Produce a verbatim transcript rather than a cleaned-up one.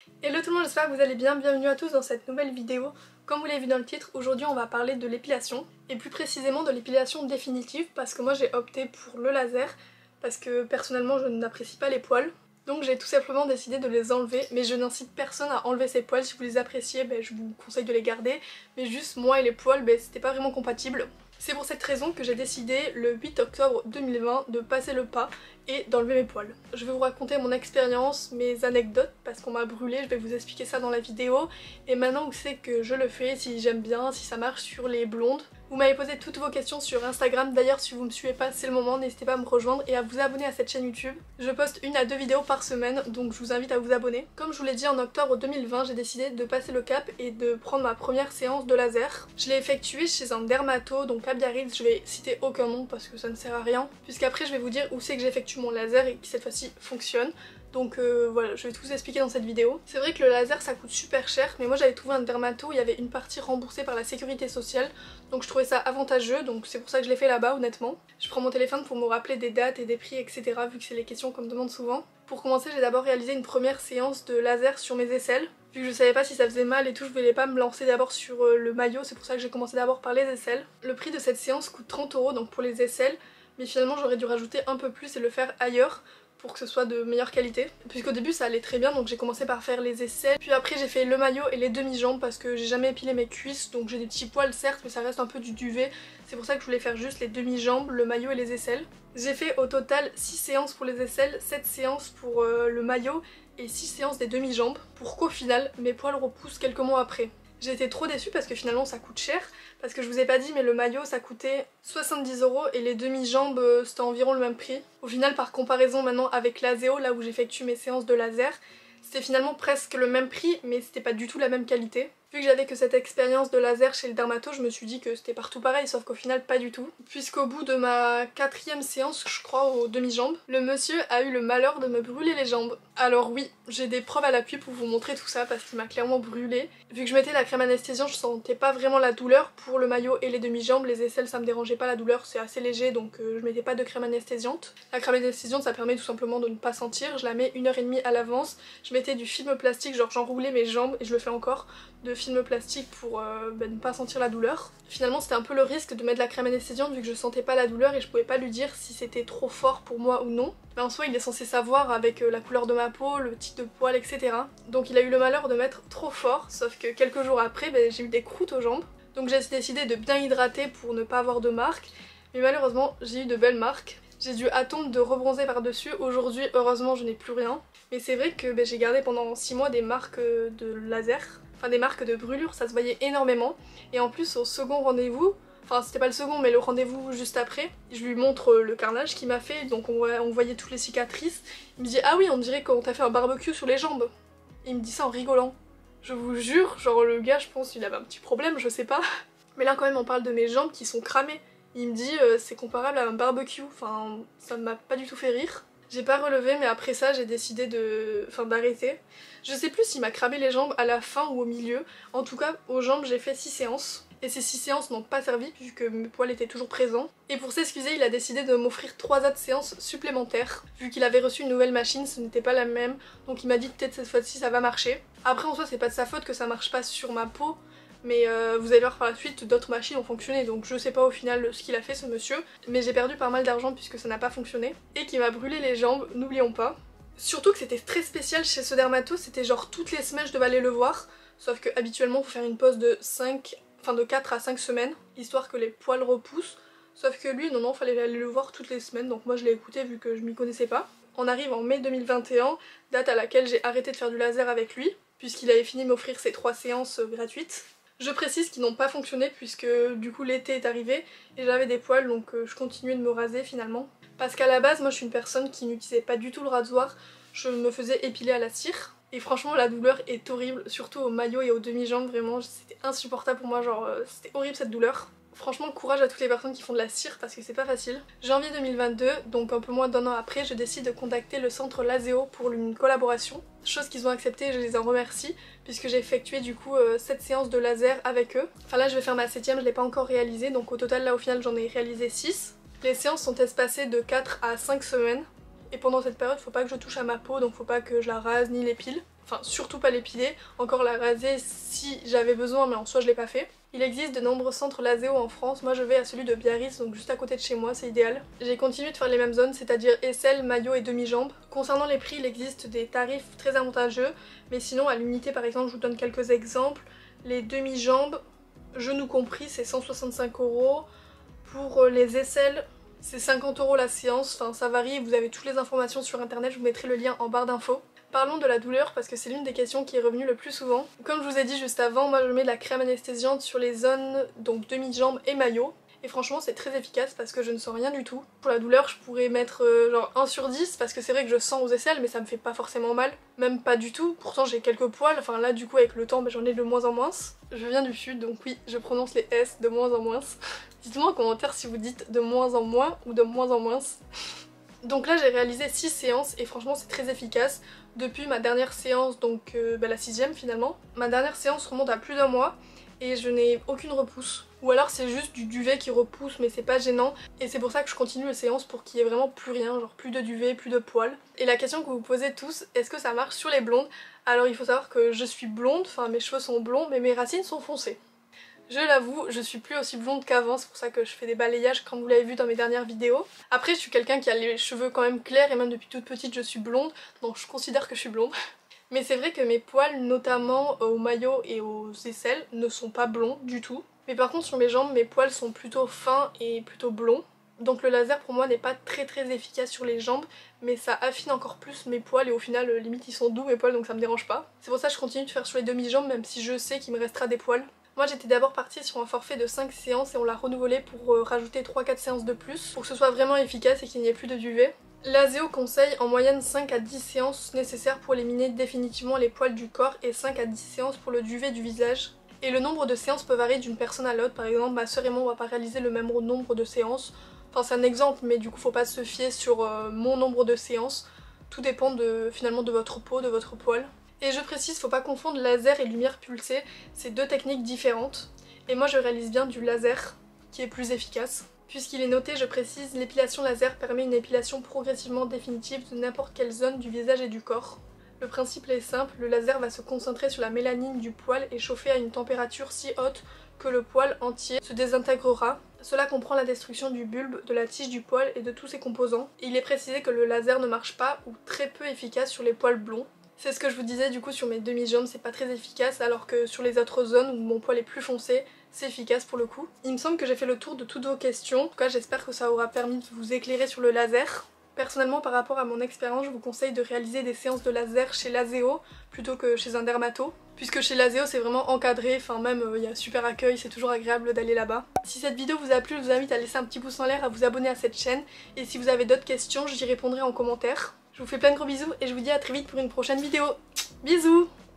Hello tout le monde, j'espère que vous allez bien, bienvenue à tous dans cette nouvelle vidéo. Comme vous l'avez vu dans le titre, aujourd'hui on va parler de l'épilation, et plus précisément de l'épilation définitive, parce que moi j'ai opté pour le laser, parce que personnellement je n'apprécie pas les poils. Donc j'ai tout simplement décidé de les enlever, mais je n'incite personne à enlever ses poils. Si vous les appréciez, ben, je vous conseille de les garder, mais juste moi et les poils, ben, c'était pas vraiment compatible. C'est pour cette raison que j'ai décidé le huit octobre deux mille vingt de passer le pas et d'enlever mes poils. Je vais vous raconter mon expérience, mes anecdotes, parce qu'on m'a brûlé, je vais vous expliquer ça dans la vidéo. Et maintenant vous savez que je le fais, si j'aime bien, si ça marche sur les blondes. Vous m'avez posé toutes vos questions sur Instagram, d'ailleurs si vous me suivez pas c'est le moment, n'hésitez pas à me rejoindre et à vous abonner à cette chaîne YouTube. Je poste une à deux vidéos par semaine, donc je vous invite à vous abonner. Comme je vous l'ai dit, en octobre deux mille vingt, j'ai décidé de passer le cap et de prendre ma première séance de laser. Je l'ai effectuée chez un dermato, donc à Biarritz, je vais citer aucun nom parce que ça ne sert à rien, puisqu'après je vais vous dire où c'est que j'effectue mon laser et qui cette fois-ci fonctionne. Donc euh, voilà, je vais tout vous expliquer dans cette vidéo. C'est vrai que le laser ça coûte super cher, mais moi j'avais trouvé un dermato où il y avait une partie remboursée par la sécurité sociale, donc je trouvais ça avantageux, donc c'est pour ça que je l'ai fait là-bas honnêtement. Je prends mon téléphone pour me rappeler des dates et des prix, et cetera, vu que c'est les questions qu'on me demande souvent. Pour commencer, j'ai d'abord réalisé une première séance de laser sur mes aisselles. Vu que je savais pas si ça faisait mal et tout, je voulais pas me lancer d'abord sur le maillot, c'est pour ça que j'ai commencé d'abord par les aisselles. Le prix de cette séance coûte trente euros donc pour les aisselles, mais finalement j'aurais dû rajouter un peu plus et le faire ailleurs pour que ce soit de meilleure qualité. Puisqu'au début ça allait très bien, donc j'ai commencé par faire les aisselles, puis après j'ai fait le maillot et les demi-jambes parce que j'ai jamais épilé mes cuisses, donc j'ai des petits poils certes, mais ça reste un peu du duvet. C'est pour ça que je voulais faire juste les demi-jambes, le maillot et les aisselles. J'ai fait au total six séances pour les aisselles, sept séances pour euh, le maillot et six séances des demi-jambes, pour qu'au final mes poils repoussent quelques mois après. J'ai été trop déçue parce que finalement ça coûte cher, parce que je vous ai pas dit mais le maillot ça coûtait soixante-dix euros et les demi-jambes c'était environ le même prix. Au final par comparaison maintenant avec l'Azéo, là où j'effectue mes séances de laser, c'était finalement presque le même prix mais c'était pas du tout la même qualité. Vu que j'avais que cette expérience de laser chez le dermato, je me suis dit que c'était partout pareil, sauf qu'au final pas du tout. Puisqu'au bout de ma quatrième séance, je crois, aux demi-jambes, le monsieur a eu le malheur de me brûler les jambes. Alors oui, j'ai des preuves à l'appui pour vous montrer tout ça parce qu'il m'a clairement brûlé. Vu que je mettais la crème anesthésiante, je sentais pas vraiment la douleur pour le maillot et les demi-jambes. Les aisselles ça me dérangeait pas la douleur, c'est assez léger donc euh, je mettais pas de crème anesthésiante. La crème anesthésiante ça permet tout simplement de ne pas sentir, je la mets une heure et demie à l'avance. Je mettais du film plastique, genre j'enroulais mes jambes et je le fais encore, de film plastique pour euh, bah, ne pas sentir la douleur. Finalement c'était un peu le risque de mettre la crème anesthésiante vu que je sentais pas la douleur et je pouvais pas lui dire si c'était trop fort pour moi ou non. Mais en soi il est censé savoir avec euh, la couleur de ma peau, le type de poil, et cetera. Donc il a eu le malheur de mettre trop fort, sauf que quelques jours après bah, j'ai eu des croûtes aux jambes. Donc j'ai décidé de bien hydrater pour ne pas avoir de marques, mais malheureusement j'ai eu de belles marques. J'ai dû attendre de rebronzer par dessus, aujourd'hui heureusement je n'ai plus rien. Mais c'est vrai que bah, j'ai gardé pendant six mois des marques de laser, enfin des marques de brûlure, ça se voyait énormément. Et en plus au second rendez-vous, enfin c'était pas le second mais le rendez-vous juste après, je lui montre le carnage qu'il m'a fait, donc on, on voyait toutes les cicatrices. Il me dit ah oui on dirait qu'on t'a fait un barbecue sur les jambes. Et il me dit ça en rigolant. Je vous jure, genre le gars je pense il avait un petit problème, je sais pas. Mais là quand même on parle de mes jambes qui sont cramées. Il me dit euh, c'est comparable à un barbecue, enfin ça m'a pas du tout fait rire. J'ai pas relevé mais après ça j'ai décidé de... enfin d'arrêter. Je sais plus s'il m'a cramé les jambes à la fin ou au milieu. En tout cas aux jambes j'ai fait six séances. Et ces six séances n'ont pas servi puisque mes poils étaient toujours présents. Et pour s'excuser il a décidé de m'offrir trois autres séances supplémentaires. Vu qu'il avait reçu une nouvelle machine, ce n'était pas la même. Donc il m'a dit peut-être cette fois-ci ça va marcher. Après en soi c'est pas de sa faute que ça marche pas sur ma peau. Mais euh, vous allez voir par la suite, d'autres machines ont fonctionné, donc je sais pas au final ce qu'il a fait ce monsieur. Mais j'ai perdu pas mal d'argent puisque ça n'a pas fonctionné. Et qui m'a brûlé les jambes, n'oublions pas. Surtout que c'était très spécial chez ce dermato, c'était genre toutes les semaines je devais aller le voir. Sauf que habituellement faut faire une pause de cinq, enfin de quatre à cinq semaines, histoire que les poils repoussent. Sauf que lui non non, fallait aller le voir toutes les semaines, donc moi je l'ai écouté vu que je m'y connaissais pas. On arrive en mai deux mille vingt et un, date à laquelle j'ai arrêté de faire du laser avec lui, puisqu'il avait fini de m'offrir ses trois séances gratuites. Je précise qu'ils n'ont pas fonctionné puisque du coup l'été est arrivé et j'avais des poils donc euh, je continuais de me raser finalement. Parce qu'à la base moi je suis une personne qui n'utilisait pas du tout le rasoir, je me faisais épiler à la cire. Et franchement la douleur est horrible, surtout au maillot et aux demi-jambes, vraiment c'était insupportable pour moi, genre euh, c'était horrible cette douleur. Franchement courage à toutes les personnes qui font de la cire parce que c'est pas facile. Janvier deux mille vingt-deux, donc un peu moins d'un an après, je décide de contacter le centre Lazéo pour une collaboration. Chose qu'ils ont accepté et je les en remercie puisque j'ai effectué du coup euh, sept séances de laser avec eux. Enfin là je vais faire ma septième, je l'ai pas encore réalisée, donc au total là au final j'en ai réalisé six. Les séances sont espacées de quatre à cinq semaines. Et pendant cette période faut pas que je touche à ma peau, donc faut pas que je la rase ni l'épile. enfin surtout pas l'épiler, encore la raser si j'avais besoin mais en soi je l'ai pas fait. Il existe de nombreux centres Laséo en France, moi je vais à celui de Biarritz, donc juste à côté de chez moi, c'est idéal. J'ai continué de faire les mêmes zones, c'est-à-dire aisselle, maillot et demi-jambe. Concernant les prix, il existe des tarifs très avantageux, mais sinon à l'unité par exemple, je vous donne quelques exemples. Les demi-jambes, genoux compris, c'est cent soixante-cinq euros. Pour les aisselles, c'est cinquante euros la séance, enfin ça varie, vous avez toutes les informations sur internet, je vous mettrai le lien en barre d'infos. Parlons de la douleur parce que c'est l'une des questions qui est revenue le plus souvent. Comme je vous ai dit juste avant, moi je mets de la crème anesthésiante sur les zones donc demi-jambe et maillot. Et franchement c'est très efficace parce que je ne sens rien du tout. Pour la douleur je pourrais mettre euh, genre un sur dix parce que c'est vrai que je sens aux aisselles mais ça me fait pas forcément mal. Même pas du tout, pourtant j'ai quelques poils, enfin là du coup avec le temps bah, j'en ai de moins en moins. Je viens du sud donc oui je prononce les S de moins en moins. Dites-moi en commentaire si vous dites de moins en moins ou de moins en moins. Donc là j'ai réalisé six séances et franchement c'est très efficace. Depuis ma dernière séance, donc euh, bah, la sixième finalement, ma dernière séance remonte à plus d'un mois et je n'ai aucune repousse. Ou alors c'est juste du duvet qui repousse mais c'est pas gênant et c'est pour ça que je continue les séances pour qu'il y ait vraiment plus rien, genre plus de duvet, plus de poils. Et la question que vous vous posez tous, est-ce que ça marche sur les blondes? Alors il faut savoir que je suis blonde, enfin mes cheveux sont blonds mais mes racines sont foncées. Je l'avoue, je suis plus aussi blonde qu'avant, c'est pour ça que je fais des balayages comme vous l'avez vu dans mes dernières vidéos. Après je suis quelqu'un qui a les cheveux quand même clairs et même depuis toute petite je suis blonde, donc je considère que je suis blonde. Mais c'est vrai que mes poils, notamment au maillot et aux aisselles, ne sont pas blonds du tout. Mais par contre sur mes jambes, mes poils sont plutôt fins et plutôt blonds. Donc le laser pour moi n'est pas très très efficace sur les jambes, mais ça affine encore plus mes poils et au final limite ils sont doux mes poils donc ça me dérange pas. C'est pour ça que je continue de faire sur les demi-jambes même si je sais qu'il me restera des poils. Moi j'étais d'abord partie sur un forfait de cinq séances et on l'a renouvelé pour euh, rajouter trois quatre séances de plus pour que ce soit vraiment efficace et qu'il n'y ait plus de duvet. Laséo conseille en moyenne cinq à dix séances nécessaires pour éliminer définitivement les poils du corps et cinq à dix séances pour le duvet du visage. Et le nombre de séances peut varier d'une personne à l'autre, par exemple ma soeur et moi on va pas réaliser le même nombre de séances. Enfin c'est un exemple mais du coup faut pas se fier sur euh, mon nombre de séances, tout dépend de, finalement de votre peau, de votre poil. Et je précise, faut pas confondre laser et lumière pulsée, c'est deux techniques différentes. Et moi je réalise bien du laser, qui est plus efficace. Puisqu'il est noté, je précise, l'épilation laser permet une épilation progressivement définitive de n'importe quelle zone du visage et du corps. Le principe est simple, le laser va se concentrer sur la mélanine du poil et chauffer à une température si haute que le poil entier se désintégrera. Cela comprend la destruction du bulbe, de la tige du poil et de tous ses composants. Et il est précisé que le laser ne marche pas ou très peu efficace sur les poils blonds. C'est ce que je vous disais du coup sur mes demi-jambes, c'est pas très efficace alors que sur les autres zones où mon poil est plus foncé, c'est efficace pour le coup. Il me semble que j'ai fait le tour de toutes vos questions, en tout cas j'espère que ça aura permis de vous éclairer sur le laser. Personnellement par rapport à mon expérience, je vous conseille de réaliser des séances de laser chez Laséo plutôt que chez un dermato. Puisque chez Laséo c'est vraiment encadré, enfin même il euh, y a super accueil, c'est toujours agréable d'aller là-bas. Si cette vidéo vous a plu, je vous invite à laisser un petit pouce en l'air, à vous abonner à cette chaîne. Et si vous avez d'autres questions, j'y répondrai en commentaire. Je vous fais plein de gros bisous et je vous dis à très vite pour une prochaine vidéo. Bisous!